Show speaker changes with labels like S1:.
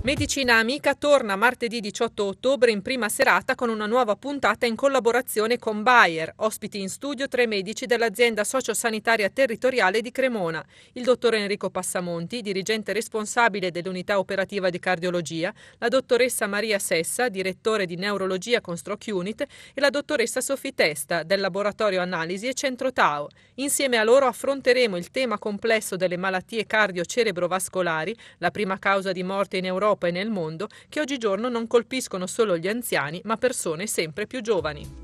S1: Medicina Amica torna martedì 18 ottobre in prima serata con una nuova puntata in collaborazione con Bayer. Ospiti in studio 3 medici dell'azienda sociosanitaria territoriale di Cremona. Il dottor Enrico Passamonti, dirigente responsabile dell'unità operativa di cardiologia, la dottoressa Maria Sessa, direttore di neurologia con Stroke Unit, e la dottoressa Sofì Testa, del laboratorio analisi e centro Tao. Insieme a loro affronteremo il tema complesso delle malattie cardio-cerebrovascolari, la prima causa di morte in Europa e nel mondo, che oggigiorno non colpiscono solo gli anziani, ma persone sempre più giovani.